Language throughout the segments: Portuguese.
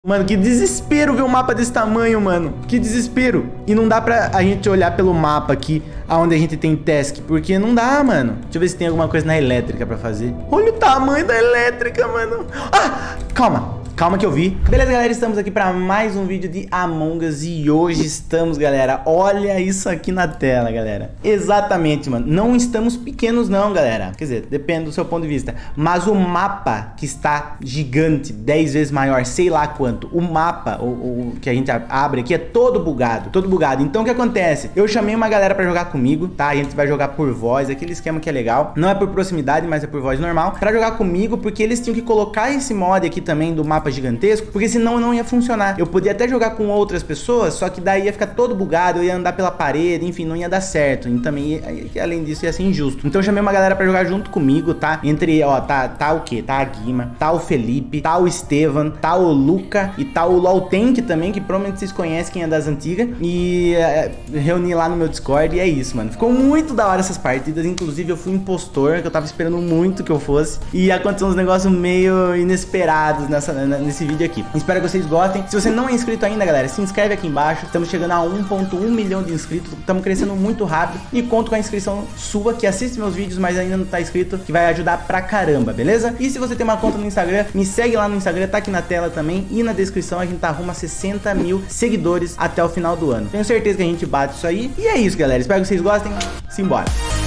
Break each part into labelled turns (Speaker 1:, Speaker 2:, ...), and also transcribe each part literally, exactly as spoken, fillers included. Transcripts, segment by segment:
Speaker 1: Mano, que desespero ver um mapa desse tamanho, mano. Que desespero. E não dá pra a gente olhar pelo mapa aqui, aonde a gente tem task, porque não dá, mano. Deixa eu ver se tem alguma coisa na elétrica pra fazer. Olha o tamanho da elétrica, mano. Ah, calma. Calma que eu vi. Beleza, galera, estamos aqui para mais um vídeo de Among Us. E hoje estamos, galera, olha isso aqui na tela, galera. Exatamente, mano. Não estamos pequenos não, galera. Quer dizer, depende do seu ponto de vista. Mas o mapa que está gigante, dez vezes maior, sei lá quanto. O mapa, o, o que a gente abre aqui é todo bugado, todo bugado. Então o que acontece? Eu chamei uma galera para jogar comigo, tá? A gente vai jogar por voz, aquele esquema que é legal. Não é por proximidade, mas é por voz normal. Para jogar comigo, porque eles tinham que colocar esse mod aqui também do mapa gigantesco, porque senão não ia funcionar. Eu podia até jogar com outras pessoas, só que daí ia ficar todo bugado, eu ia andar pela parede, enfim, não ia dar certo. E também, ia, além disso, ia ser injusto. Então eu chamei uma galera pra jogar junto comigo, tá? Entre, ó, tá, tá o quê? Tá a Guima, tá o Felipe, tá o Estevam, tá o Luca e tá o Loltank também, que provavelmente vocês conhecem, quem é das antigas. E é, reuni lá no meu Discord e é isso, mano. Ficou muito da hora essas partidas. Inclusive eu fui impostor, que eu tava esperando muito que eu fosse. E aconteceu uns negócios meio inesperados nessa, nesse vídeo aqui. Espero que vocês gostem. Se você não é inscrito ainda, galera, se inscreve aqui embaixo. Estamos chegando a um ponto um milhão de inscritos. Estamos crescendo muito rápido. E conto com a inscrição sua, que assiste meus vídeos, mas ainda não tá inscrito, que vai ajudar pra caramba, beleza? E se você tem uma conta no Instagram, me segue lá no Instagram, tá aqui na tela também. E na descrição a gente tá rumo a sessenta mil seguidores até o final do ano. Tenho certeza que a gente bate isso aí. E é isso, galera. Espero que vocês gostem. Simbora.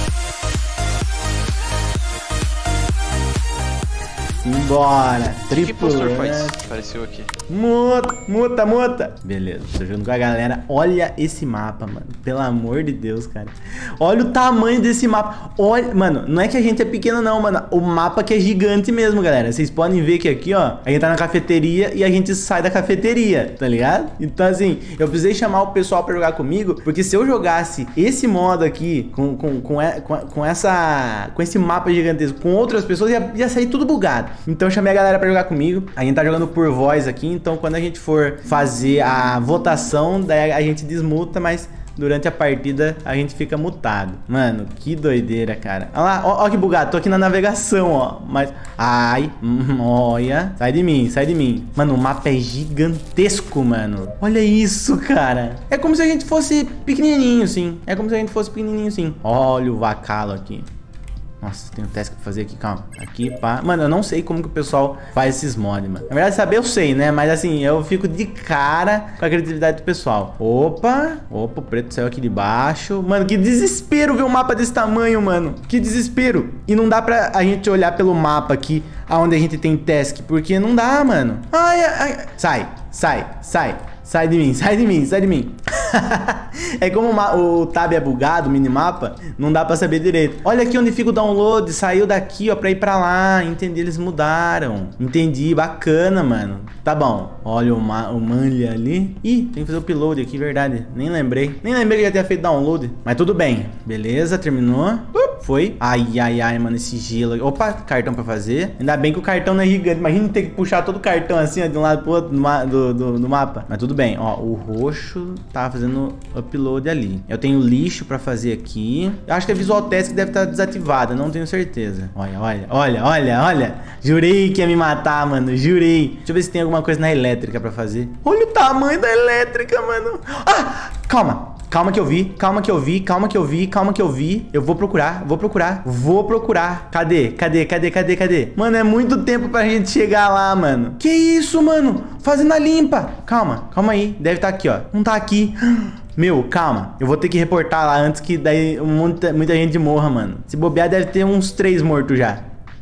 Speaker 1: Embora. Triplo.
Speaker 2: Que impostor faz? Apareceu aqui.
Speaker 1: Muta, muta, muta. Beleza, tô jogando com a galera. Olha esse mapa, mano. Pelo amor de Deus, cara. Olha o tamanho desse mapa. Olha, mano, não é que a gente é pequeno não, mano. O mapa que é gigante mesmo, galera. Vocês podem ver que aqui, ó, a gente tá na cafeteria e a gente sai da cafeteria, tá ligado? Então, assim, eu precisei chamar o pessoal pra jogar comigo, porque se eu jogasse esse modo aqui, com, com, com, com, com essa, com esse mapa gigantesco, com outras pessoas, ia, ia sair tudo bugado. Então eu chamei a galera pra jogar comigo. A gente tá jogando por voz aqui, então quando a gente for fazer a votação, daí a gente desmuta, mas durante a partida a gente fica mutado. Mano, que doideira, cara. Olha lá, ó, ó que bugado, tô aqui na navegação, ó. Mas, ai, hum, olha. Sai de mim, sai de mim. Mano, o mapa é gigantesco, mano. Olha isso, cara. É como se a gente fosse pequenininho, sim. É como se a gente fosse pequenininho, sim. Olha o vacalo aqui. Nossa, tem um teste pra fazer aqui, calma. Aqui, pá. Mano, eu não sei como que o pessoal faz esses mods, mano. Na verdade, saber eu sei, né? Mas assim, eu fico de cara com a criatividade do pessoal. Opa. Opa, o preto saiu aqui de baixo. Mano, que desespero ver um mapa desse tamanho, mano. Que desespero. E não dá pra a gente olhar pelo mapa aqui, aonde a gente tem task, porque não dá, mano. Ai, ai. Sai, sai, sai. Sai de mim, sai de mim, sai de mim. É como o, o tab é bugado, o minimapa, não dá pra saber direito. Olha aqui onde fica o download, saiu daqui, ó, pra ir pra lá. Entendi, eles mudaram. Entendi, bacana, mano. Tá bom, olha o, ma o manlha ali. Ih, tem que fazer o upload aqui, verdade. Nem lembrei, nem lembrei que já tinha feito download. Mas tudo bem, beleza, terminou. Uh, foi, ai, ai, ai, mano, esse gelo. Opa, cartão pra fazer. Ainda bem que o cartão não é gigante. Imagina ter que puxar todo o cartão assim, ó, de um lado pro outro do, do, do, do mapa. Mas tudo bem, ó, o roxo tá fazendo upload ali. Eu tenho lixo pra fazer aqui. Eu acho que a visual test deve estar desativada, não tenho certeza. Olha, olha, olha, olha, olha. Jurei que ia me matar, mano, jurei. Deixa eu ver se tem alguma coisa na elétrica pra fazer. Olha o tamanho da elétrica, mano. Ah, calma. Calma que eu vi, calma que eu vi, calma que eu vi, calma que eu vi. Eu vou procurar, vou procurar, vou procurar. Cadê? Cadê? Cadê? Cadê? Cadê? Mano, é muito tempo pra gente chegar lá, mano. Que isso, mano? Fazendo a limpa. Calma, calma aí. Deve estar aqui, ó. Não tá aqui. Meu, calma. Eu vou ter que reportar lá antes que daí muita, muita gente morra, mano. Se bobear, deve ter uns três mortos já.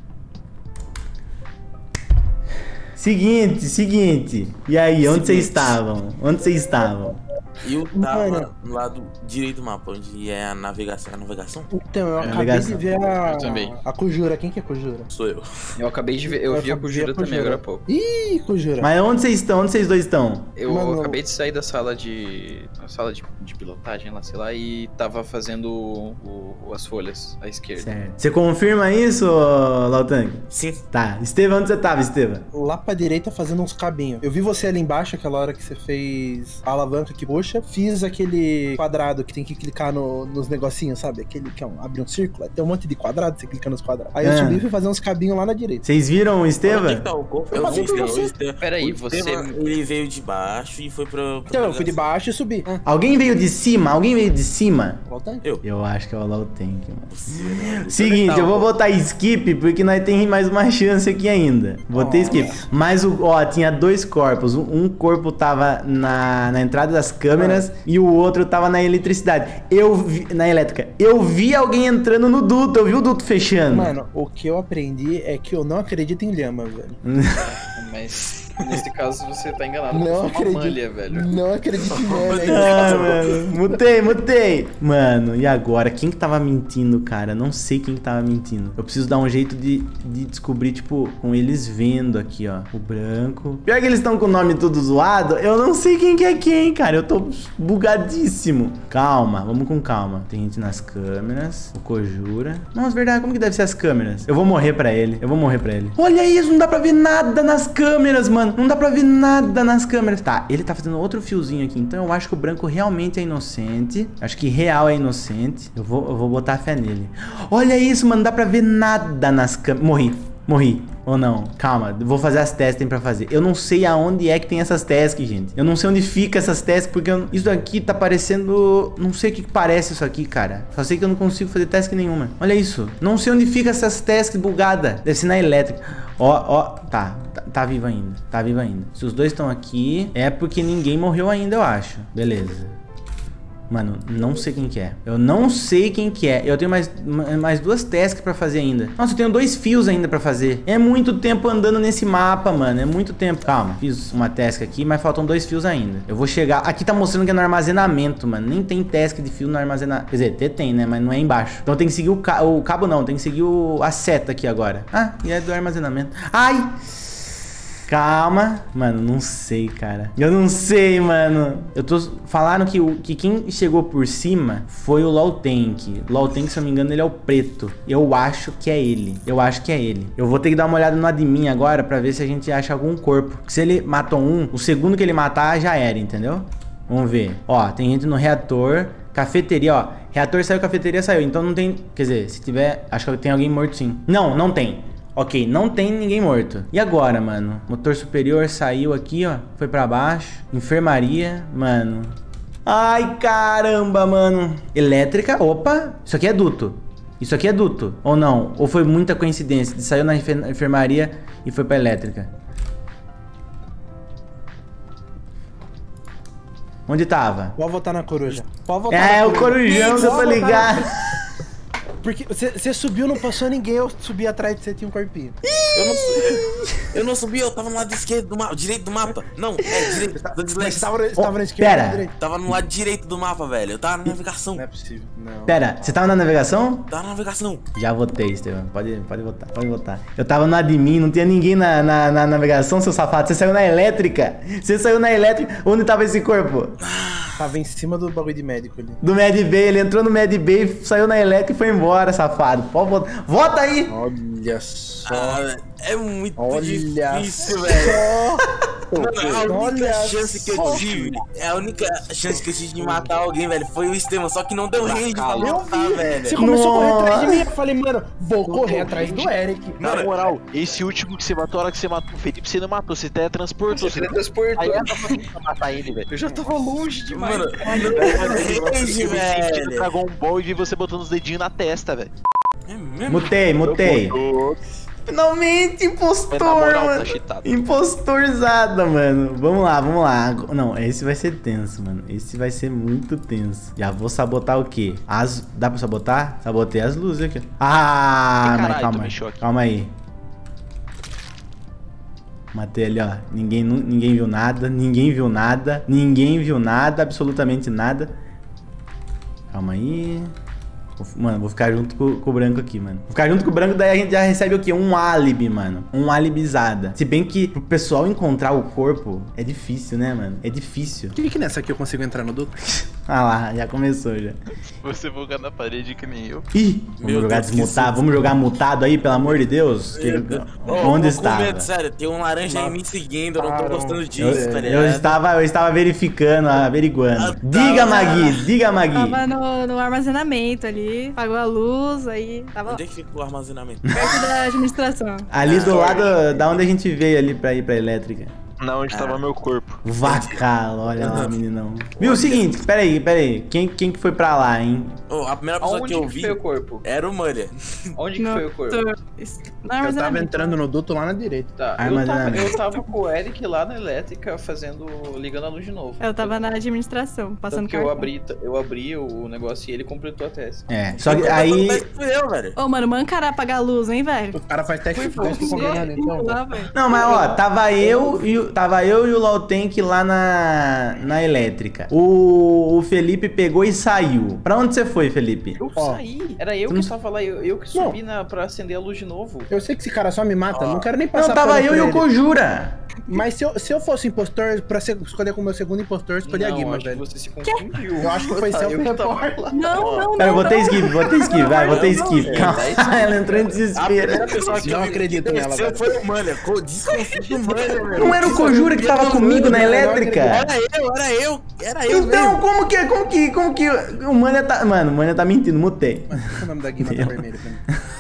Speaker 1: Seguinte, seguinte. E aí, onde vocês estavam? Onde vocês estavam?
Speaker 3: Eu tava Mano. no lado direito do mapa, onde é a navegação. A navegação?
Speaker 4: Então, eu
Speaker 1: é
Speaker 4: acabei
Speaker 1: navegação.
Speaker 4: de ver a...
Speaker 2: Eu também.
Speaker 4: a Kujura. Quem que é Kujura?
Speaker 3: Sou eu.
Speaker 2: Eu acabei de ver, eu, eu vi a Kujura também agora há pouco.
Speaker 4: Ih, Kujura.
Speaker 1: Mas onde vocês estão? Onde vocês dois estão?
Speaker 2: Eu
Speaker 4: Mano.
Speaker 2: acabei de sair da sala de... a sala de, de pilotagem lá, sei lá, e tava fazendo o, o, as folhas à esquerda.
Speaker 1: Certo. Você confirma isso, Loltank?
Speaker 3: Sim.
Speaker 1: Tá. Estevam, onde você tava, Estevam?
Speaker 4: Lá pra direita fazendo uns cabinhos. Eu vi você ali embaixo, aquela hora que você fez a alavanca aqui roxo. roxa, fiz aquele quadrado que tem que clicar no, nos negocinhos, sabe? Aquele que é um, abre um círculo, tem um monte de quadrado, você clica nos quadrados. Aí eu
Speaker 1: Ah.
Speaker 4: subi e fui fazer uns cabinhos lá na direita.
Speaker 1: Vocês viram o
Speaker 3: Onde é
Speaker 1: Estevam?
Speaker 3: que tá o corpo?
Speaker 4: Eu
Speaker 3: Eu
Speaker 4: passei
Speaker 3: vi,
Speaker 4: por
Speaker 3: não,
Speaker 4: você.
Speaker 3: o Estevam-
Speaker 2: Peraí,
Speaker 3: o
Speaker 2: você-
Speaker 3: Estevam, ele veio de baixo e foi pro... pro
Speaker 4: Então, eu fui de baixo e subi. Ah,
Speaker 1: Alguém veio de cima? Alguém veio de cima?
Speaker 4: volta aí.
Speaker 3: Eu.
Speaker 1: Eu acho que é o Low Tank, mano.
Speaker 3: Você-
Speaker 1: Seguinte, eu vou botar skip porque nós tem mais uma chance aqui ainda. Botei
Speaker 4: Oh.
Speaker 1: skip. Mas, o, ó, tinha dois corpos. Um, um corpo tava na, na entrada das câmeras e o outro tava na eletricidade. Eu vi, na elétrica. Eu vi alguém entrando no duto. Eu vi o duto fechando.
Speaker 4: Mano, o que eu aprendi é que eu não acredito em lhama, velho.
Speaker 2: Mas nesse caso você tá enganado.
Speaker 4: Não
Speaker 2: Não é uma
Speaker 4: acredito.
Speaker 2: malha, velho.
Speaker 4: Não acredito em lhama.
Speaker 1: Ah, mano, mutei, mutei. Mano, e agora? Quem que tava mentindo, cara? Não sei quem que tava mentindo. Eu preciso dar um jeito de, de descobrir, tipo, com eles vendo aqui, ó. O branco. Pior que eles estão com o nome tudo zoado, eu não sei quem que é quem, cara. Eu tô bugadíssimo. Calma, vamos com calma. Tem gente nas câmeras. O Kojura. Nossa, verdade, como que deve ser as câmeras? Eu vou morrer pra ele. Eu vou morrer pra ele. Olha isso, não dá pra ver nada nas câmeras, mano. Não dá pra ver nada nas câmeras. Tá, ele tá fazendo outro fiozinho aqui. Então eu acho que o branco realmente é inocente. Acho que real é inocente. Eu vou, eu vou botar fé nele. Olha isso, mano. Não dá pra ver nada nas câmeras. Morri. Morri. Ou não? Calma, vou fazer as tasks que tem pra fazer. Eu não sei aonde é que tem essas tasks, gente. Eu não sei onde fica essas tasks, porque eu... isso aqui tá parecendo... Não sei o que que parece isso aqui, cara. Só sei que eu não consigo fazer task nenhuma. Olha isso. Não sei onde fica essas tasks bugadas. Deve ser na elétrica. Ó, ó. Tá, tá, tá vivo ainda. Tá vivo ainda. Se os dois estão aqui, é porque ninguém morreu ainda, eu acho. Beleza. Mano, não sei quem que é. Eu não sei quem que é. Eu tenho mais, mais duas tasks pra fazer ainda. Nossa, eu tenho dois fios ainda pra fazer. É muito tempo andando nesse mapa, mano. É muito tempo. Calma, fiz uma task aqui, mas faltam dois fios ainda. Eu vou chegar... Aqui tá mostrando que é no armazenamento, mano. Nem tem task de fio no armazenamento. Quer dizer, até tem, né? Mas não é embaixo. Então tem que seguir o, ca... o cabo, não. Tem que seguir o... a seta aqui agora. Ah, e é do armazenamento. Ai! Calma. Mano, não sei, cara. Eu não sei, mano. Eu tô... Falaram que, o... que quem chegou por cima foi o Low Tank. O Low Tank, se eu não me engano, ele é o preto. Eu acho que é ele. Eu acho que é ele. Eu vou ter que dar uma olhada no admin agora pra ver se a gente acha algum corpo. Porque se ele matou um, o segundo que ele matar já era, entendeu? Vamos ver. Ó, tem gente no reator. Cafeteria, ó. Reator saiu, cafeteria saiu. Então não tem... Quer dizer, se tiver... Acho que tem alguém morto sim. Não, não tem. Ok, não tem ninguém morto. E agora, mano? Motor superior saiu aqui, ó. Foi pra baixo. Enfermaria, mano. Ai, caramba, mano. Elétrica, opa. Isso aqui é duto. Isso aqui é duto. Ou não? Ou foi muita coincidência? De saiu na enfer enfermaria e foi pra elétrica. Onde tava?
Speaker 4: Pode votar na coruja. Pode votar
Speaker 1: É,
Speaker 4: na
Speaker 1: o corujão, você tá ligado.
Speaker 4: Porque você subiu, não passou ninguém, eu subi atrás de você, tinha um corpinho.
Speaker 3: Eu não, eu não subi, eu tava no lado esquerdo do mapa, direito do mapa. Não, é direito, do
Speaker 4: Mas
Speaker 3: dislike.
Speaker 4: você tava, você
Speaker 1: Oh,
Speaker 4: tava na esquerda ou
Speaker 1: pera.
Speaker 4: na direita?
Speaker 3: Tava no lado direito do mapa, velho. Eu tava na navegação.
Speaker 4: Não é possível, não.
Speaker 1: Pera, você tava na navegação?
Speaker 3: Tava na navegação.
Speaker 1: Já votei, Estevam. Pode, pode votar, pode votar. Eu tava no admin, não tinha ninguém na, na, na navegação, seu safado. Você saiu na elétrica. Você saiu na elétrica. Onde tava esse corpo?
Speaker 4: Tava em cima do bagulho de médico ali.
Speaker 1: Do Med Bay. Ele entrou no Med Bay, saiu na elétrica e foi embora, safado. Pode votar. Vota aí!
Speaker 4: Olha só.
Speaker 3: Ah, é muito
Speaker 4: Olha
Speaker 3: difícil,
Speaker 4: só.
Speaker 3: velho. Mano, a única
Speaker 4: Olha
Speaker 3: chance que eu
Speaker 4: só.
Speaker 3: tive, é a única chance que eu tive de matar alguém, velho, foi o Estevam, só que não deu range pra
Speaker 4: Eu
Speaker 3: matar,
Speaker 4: vi.
Speaker 3: velho.
Speaker 4: Você começou a correr
Speaker 1: Nossa.
Speaker 4: atrás de mim, eu falei, mano, vou correr atrás do Eric.
Speaker 5: Na moral, esse último que você matou, a hora que você matou o Felipe, você não matou, você teletransportou.
Speaker 2: Você
Speaker 5: Você
Speaker 2: transportou.
Speaker 5: aí era pra matar ele, velho.
Speaker 2: Eu já tava longe demais.
Speaker 3: Mano, não range,
Speaker 5: Eu vi
Speaker 3: velho.
Speaker 5: Dragon Ball e vi você botando os dedinhos na testa, velho.
Speaker 3: É mesmo?
Speaker 1: Mutei, mutei. Finalmente, impostor,
Speaker 5: Na moral,
Speaker 1: mano.
Speaker 5: tá cheatado.
Speaker 1: Impostorzada, mano. Vamos lá, vamos lá. Não, esse vai ser tenso, mano. Esse vai ser muito tenso. Já vou sabotar o quê? As... Dá pra sabotar? Sabotei as luzes aqui. Ah,
Speaker 5: Ih,
Speaker 1: mas
Speaker 5: caralho,
Speaker 1: calma
Speaker 5: tomei
Speaker 1: aí.
Speaker 5: choque.
Speaker 1: Calma aí. Matei ali, ó. Ninguém, nu- ninguém viu nada. Ninguém viu nada. Ninguém viu nada. Absolutamente nada. Calma aí. Vou- Mano, vou ficar junto com, com o branco aqui, mano. Vou ficar junto com o branco, daí a gente já recebe o quê? Um álibi, mano. Um alibizada. Se bem que pro pessoal encontrar o corpo é difícil, né, mano? É difícil.
Speaker 4: Por que que nessa aqui eu consigo entrar no duto?
Speaker 1: Ah lá, já começou já.
Speaker 5: Você bugar na parede que nem eu.
Speaker 1: Ih, vamos
Speaker 3: Meu
Speaker 1: jogar
Speaker 3: Deus, que
Speaker 1: desmutado,
Speaker 3: susto.
Speaker 1: vamos jogar mutado aí, pelo amor de Deus. Que-
Speaker 3: Ô,
Speaker 1: Onde
Speaker 3: tô com
Speaker 1: está?
Speaker 3: medo, sério, tem um laranja aí me seguindo, eu não tô gostando disso,
Speaker 1: Eu,
Speaker 3: tá
Speaker 1: eu
Speaker 3: ligado?
Speaker 1: estava, eu estava verificando, averiguando.
Speaker 3: Ah, tá.
Speaker 1: Diga, Magui, diga, Magui.
Speaker 6: Tava no, no armazenamento ali, pagou a luz, aí tava lá,
Speaker 3: Onde é que fica o armazenamento?
Speaker 6: perto da administração.
Speaker 1: Ali do lado da onde a gente veio ali pra ir pra elétrica.
Speaker 5: Na onde tava meu corpo.
Speaker 1: Vacalo, olha lá, meninão. Viu, o seguinte, peraí, peraí. Quem, quem que foi pra lá, hein?
Speaker 3: Ô, a primeira pessoa
Speaker 2: Aonde
Speaker 3: que eu
Speaker 2: que
Speaker 3: vi
Speaker 2: foi o corpo?
Speaker 3: era o Mulher.
Speaker 2: Onde que
Speaker 6: No-
Speaker 2: foi o corpo?
Speaker 6: No
Speaker 4: Eu tava
Speaker 6: armazenamento.
Speaker 4: entrando no duto lá na direita.
Speaker 2: Tá, eu tava,
Speaker 1: Armazenamento.
Speaker 2: eu tava com o Eric lá na elétrica fazendo. ligando a luz de novo.
Speaker 6: Eu tava na administração, passando
Speaker 2: Tanto que eu
Speaker 6: cartão.
Speaker 2: abri, eu abri o negócio e ele completou a tese.
Speaker 1: É, só que aí.
Speaker 3: Fui eu, velho.
Speaker 6: Ô, mano, mancará apagar a luz, hein, velho?
Speaker 4: O cara faz teste
Speaker 2: Foi
Speaker 4: teste
Speaker 2: você.
Speaker 4: combinado, então.
Speaker 6: Lá, velho.
Speaker 1: Não, mas ó, tava eu e o- tava eu e o Lautank lá na, na elétrica. O, o Felipe pegou e saiu. Pra onde você foi, Felipe?
Speaker 2: Eu
Speaker 4: Ó,
Speaker 2: saí. Era eu
Speaker 1: tu
Speaker 2: que
Speaker 1: não-
Speaker 2: tava lá, eu, eu que
Speaker 4: Não.
Speaker 2: subi na, pra acender a luz de novo.
Speaker 4: Eu sei que esse cara só me mata, não quero nem passar
Speaker 1: Não, tava
Speaker 4: pano
Speaker 1: eu
Speaker 4: por
Speaker 1: e o
Speaker 4: ele.
Speaker 1: Kojura.
Speaker 4: Mas se eu, se eu fosse impostor, pra ser- escolher como meu segundo impostor, eu escolhi a
Speaker 2: Não,
Speaker 4: Guima,
Speaker 2: acho
Speaker 4: velho.
Speaker 2: que você se confundiu.
Speaker 4: Eu acho que foi
Speaker 2: Tá,
Speaker 4: self
Speaker 2: eu tava
Speaker 4: report.
Speaker 2: lá.
Speaker 6: Não, não,
Speaker 1: Pera, eu
Speaker 6: não.
Speaker 1: botei
Speaker 6: não.
Speaker 1: skip, botei skip, vai, botei skip.
Speaker 2: não,
Speaker 1: Calma,
Speaker 2: não.
Speaker 1: ela entrou em
Speaker 3: A primeira
Speaker 1: desespero.
Speaker 3: pessoa que
Speaker 4: Não
Speaker 3: eu vi
Speaker 4: acredito
Speaker 3: que
Speaker 4: nela,
Speaker 3: desceu
Speaker 4: velho.
Speaker 3: foi o Mulher. Co- Desconfio do Mulher, velho.
Speaker 1: Não era o Kojura que tava comigo na elétrica?
Speaker 3: Era eu, era eu, era eu
Speaker 1: Então,
Speaker 3: mesmo.
Speaker 1: como que, como que, como que o Mania tá... Mano, o Mania tá mentindo, mutei.
Speaker 4: Qual é o nome da Guima tá vermelho pra mim?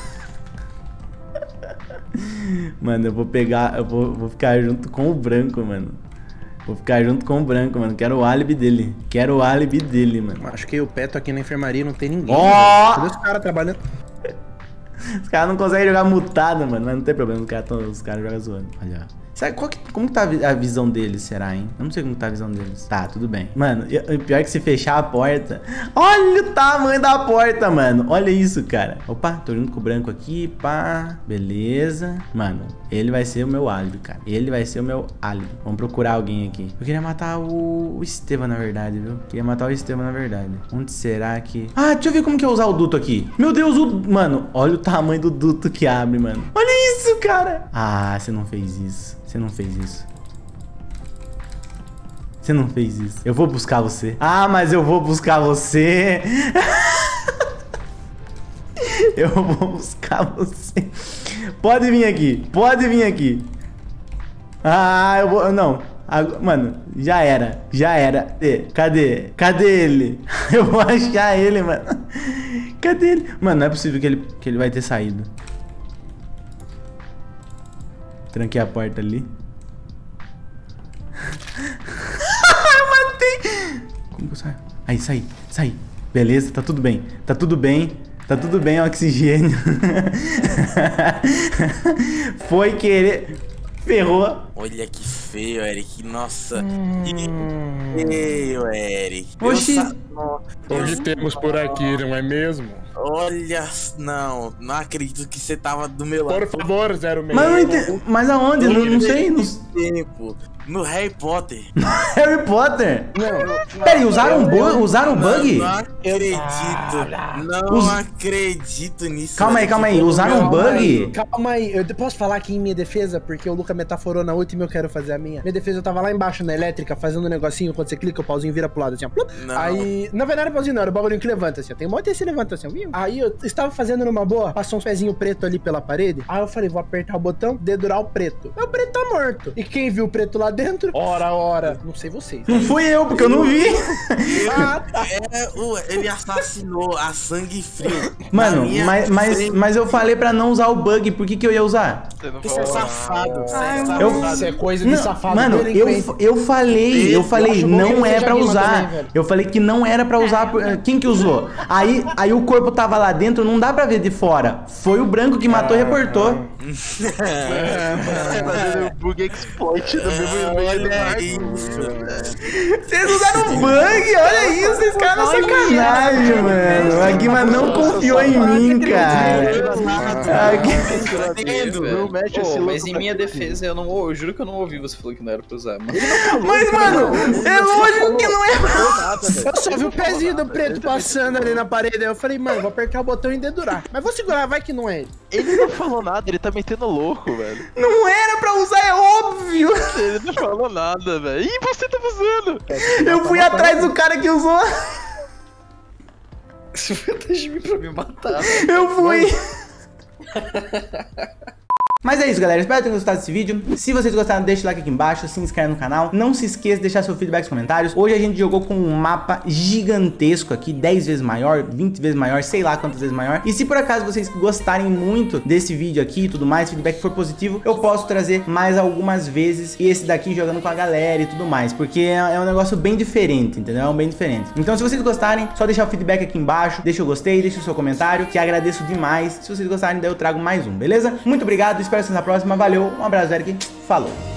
Speaker 1: Mano, eu vou pegar, eu vou, vou ficar junto com o branco, mano. Vou ficar junto com o branco, mano. Quero o álibi dele. Quero o álibi dele, mano.
Speaker 4: Acho que o Peto aqui na enfermaria não tem ninguém.
Speaker 1: Ó!
Speaker 4: velho. Cadê os caras trabalhando?
Speaker 1: Os caras não conseguem jogar mutado, mano. Mas não tem problema, os caras tão- os caras jogam zoando. Olha, ó. Sabe qual que- como que tá a vi- a visão deles, será, hein? Eu não sei como tá a visão deles. Tá, tudo bem. Mano, e- o pior é que se fechar a porta... Olha o tamanho da porta, mano. Olha isso, cara. Opa, tô junto com o branco aqui, pá. Beleza. Mano, ele vai ser o meu álibi, cara. Ele vai ser o meu álibi. Vamos procurar alguém aqui. Eu queria matar o, o Estevam, na verdade, viu? Queria matar o Estevam, na verdade. Onde será que... Ah, deixa eu ver como que é usar o duto aqui. Meu Deus, o... Mano, olha o tamanho do duto que abre, mano. Olha isso, cara. Ah, você não fez isso. Você não fez isso. Você não fez isso. Eu vou buscar você. Ah, mas eu vou buscar você. Eu vou buscar você. Pode vir aqui. Pode vir aqui. Ah, eu vou... Não. Agora- Mano, já era. Já era. Cadê? Cadê? Cadê ele? Eu vou achar ele, mano. Cadê ele? Mano, não é possível que ele, que ele vai ter saído. Tranquei a porta ali. Eu matei. Como que eu saio? Aí, saí, saí. Beleza, tá tudo bem. Tá tudo bem. Tá tudo bem, oxigênio. Foi querer. Ferrou.
Speaker 3: Olha que feio, Eric. Nossa. Que feio, Eric. Eu
Speaker 1: Oxi.
Speaker 3: sa- Nó-
Speaker 7: Hoje temos por aqui, não é mesmo?
Speaker 3: Olha, não, não acredito que você tava do meu lado.
Speaker 7: Por favor, zero meio.
Speaker 1: Mas, eu não entendi- mas aonde? Não, não sei. Não...
Speaker 3: Tempo. No Harry Potter.
Speaker 1: Harry Potter? Peraí, usaram um bug? Usaram um bug?
Speaker 3: Não, não acredito. Não
Speaker 1: Us-
Speaker 3: acredito nisso.
Speaker 1: Calma aí,
Speaker 3: Eric.
Speaker 1: calma aí. Usaram um
Speaker 4: Calma aí,
Speaker 1: bug?
Speaker 4: Calma aí, eu posso falar aqui em minha defesa, porque o Luca metaforou na última e eu quero fazer a minha. Minha defesa, eu tava lá embaixo na elétrica, fazendo um negocinho, quando você clica, o pauzinho vira pro lado, assim, ó. plup.
Speaker 3: Não.
Speaker 4: Aí, na verdade, não era pauzinho, não, era o bagulhinho que levanta, assim, ó. Tem um monte desse levanta, assim, ó. Viu? Aí eu estava fazendo numa boa, passou uns pezinhos preto ali pela parede. Aí eu falei, vou apertar o botão, dedurar o preto. Mas o preto tá morto. E quem viu o preto lá dentro? Ora, ora. Não sei vocês.
Speaker 1: Não fui eu, porque eu não vi.
Speaker 4: Ah, tá.
Speaker 3: É, o- ele assassinou a sangue frio.
Speaker 1: Mano,
Speaker 3: Na minha
Speaker 1: mas, mas,
Speaker 3: frente.
Speaker 1: mas eu falei pra não usar o bug. Por que que eu ia usar?
Speaker 5: Você não
Speaker 3: Porque você é
Speaker 5: falou.
Speaker 3: safado. Você
Speaker 6: Ai,
Speaker 3: é
Speaker 1: eu-
Speaker 3: safado.
Speaker 4: Isso é coisa de
Speaker 1: Não,
Speaker 4: safado.
Speaker 1: mano, eu,
Speaker 4: delinquente.
Speaker 1: eu falei, eu
Speaker 4: Eu
Speaker 1: falei,
Speaker 4: acho bom que
Speaker 1: não
Speaker 4: ele
Speaker 1: é
Speaker 4: seja
Speaker 1: pra
Speaker 4: Guima
Speaker 1: usar.
Speaker 4: também, velho.
Speaker 1: Eu falei que não era pra usar. por- Quem que usou? Aí, aí o corpo tava lá dentro, não dá pra ver de fora. Foi o branco que matou e reportou.
Speaker 5: Fazendo o bug exploit do mesmo
Speaker 3: Olha
Speaker 5: e-mail.
Speaker 3: isso.
Speaker 1: Vocês usaram bug, olha isso, vocês caras na sacanagem, mano. A Guima não confiou em mim, cara. A Guima-
Speaker 3: Entendo.
Speaker 5: mete
Speaker 2: Pô,
Speaker 5: esse louco
Speaker 2: mas em
Speaker 5: pra
Speaker 2: minha
Speaker 5: cima.
Speaker 2: defesa, eu não eu juro que eu não ouvi você falou que não era pra usar, mano.
Speaker 1: Mas, mano, é lógico que não é.
Speaker 4: Eu só vi o pezinho do preto passando ali na parede. Aí eu falei, mano, vou apertar o botão e endedurar. Mas vou segurar, vai que não é ele.
Speaker 5: Ele não falou nada, ele tá metendo louco, velho.
Speaker 1: Não era pra usar, é óbvio.
Speaker 5: Ele não falou nada, velho. Ih, você tá usando.
Speaker 1: Eu fui atrás do cara que usou.
Speaker 2: Você foi atrás de mim pra me matar.
Speaker 1: Eu fui. Mas é isso, galera. Espero que tenham gostado desse vídeo. Se vocês gostaram, deixa o like aqui embaixo, se inscreve no canal. Não se esqueça de deixar seu feedback nos comentários. Hoje a gente jogou com um mapa gigantesco aqui, dez vezes maior, vinte vezes maior, sei lá quantas vezes maior. E se por acaso vocês gostarem muito desse vídeo aqui e tudo mais, feedback for positivo, eu posso trazer mais algumas vezes esse daqui jogando com a galera e tudo mais, porque é, é um negócio bem diferente, entendeu? É um bem diferente. Então se vocês gostarem, só deixar o feedback aqui embaixo, deixa o gostei, deixa o seu comentário, que agradeço demais. Se vocês gostarem, daí eu trago mais um, beleza? Muito obrigado, espero vocês na próxima. Valeu, um abraço, Eric. Falou!